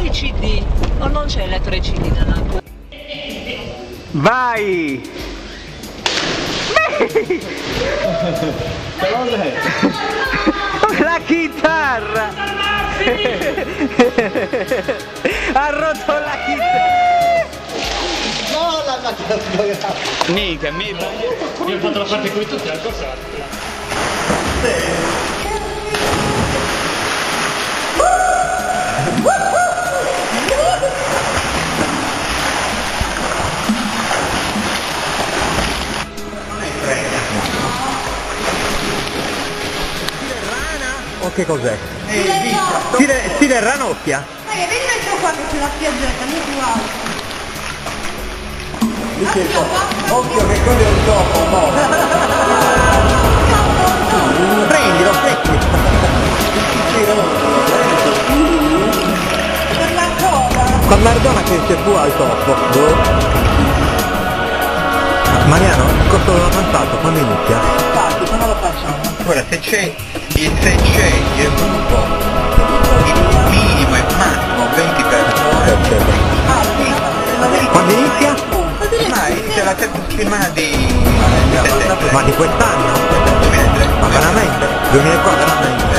i CD? O non c'è il lettore CD nella tua? Vai! La chitarra! Ha rotto la chitarra! No, la macchina sbagliata! Mica, Io ho fatto la parte con tutti, al corso O che cos'è? Stile ranocchia? Vedi questo qua che c'è la spiaggetta, non più alto. Occhio che quello è un gioco, no! Prendilo, prendi! Per la coda. Con Maradona che c'è fu al topo. Mariano, il costo dell'avanzato quando inizia? Infatti, come lo facciamo? Ora se c'è il gruppo, il minimo e massimo 20 persone, Quando inizia? ma inizia la terza settimana di settembre. Ma di quest'anno? 2003. Ma veramente? 2004 veramente?